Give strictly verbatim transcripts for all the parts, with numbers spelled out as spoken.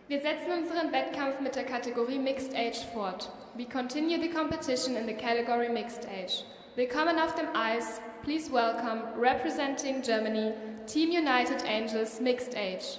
Wir setzen unseren Wettkampf mit der Kategorie Mixed Age fort. We continue the competition in the category Mixed Age. Willkommen auf dem Eis. Please welcome, representing Germany, Team United Angels Mixed Age.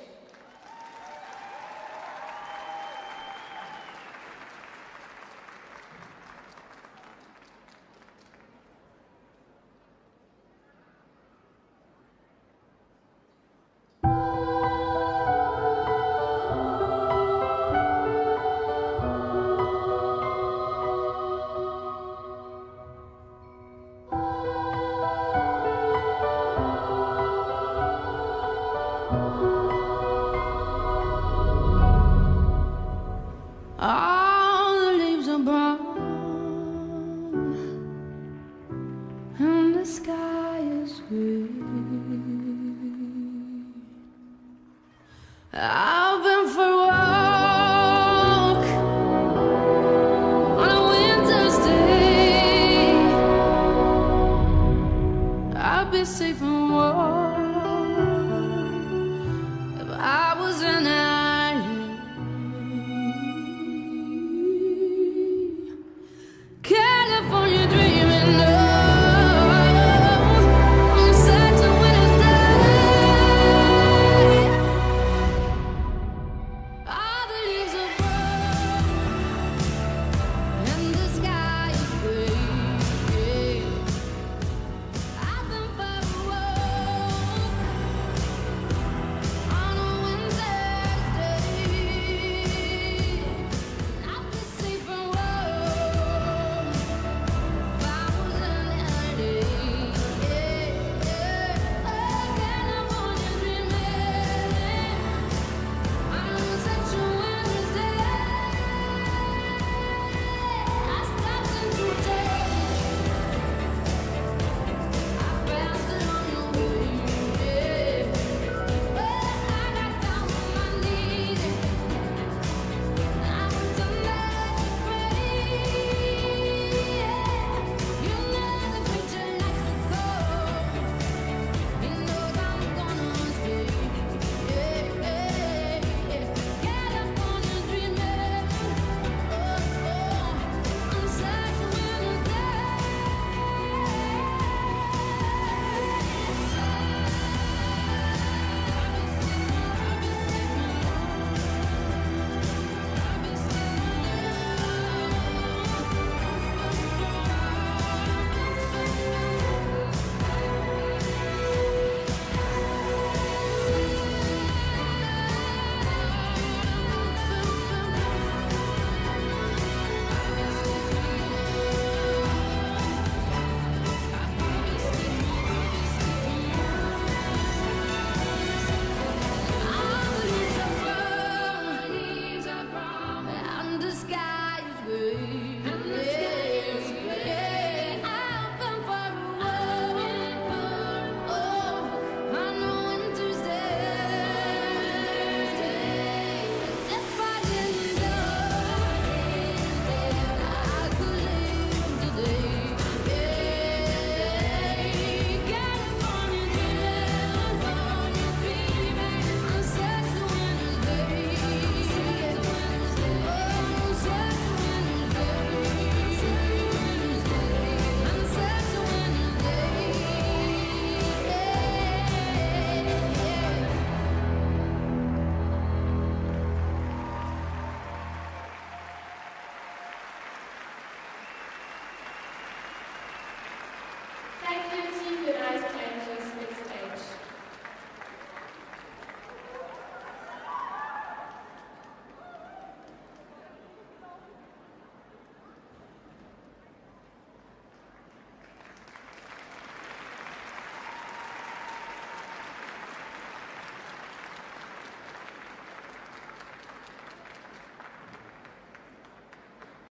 All the leaves are brown and the sky is green. I've been for a walk on a winter's day. I'd be safe and warm if I was in a California dreaming, no, I'm such a winter's day. All the leaves are brown and the sky is gray. I've been for a walk on a winter's day. I'll be safe and warm. Thank you, Team United